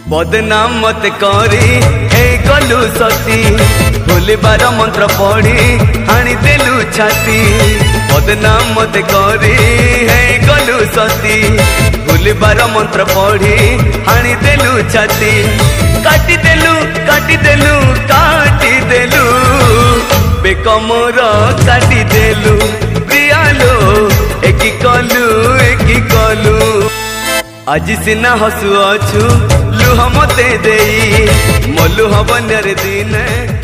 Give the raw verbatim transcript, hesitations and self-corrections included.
बदनाम मत करी हे गलु सती भूलबार मंत्र पढ़ी हाणी देलु छाती। बदनाम मत करी हे गलु सती भूलबार मंत्र पढ़ी हाणी देलु छाती। काटी देलु काटी देलु काटी देलु बेकमर काटी देलु प्रियालो एकी कलु एकी कलु। आज सिना हसु अछु लुह मते देई मलुह बन्यर दिन।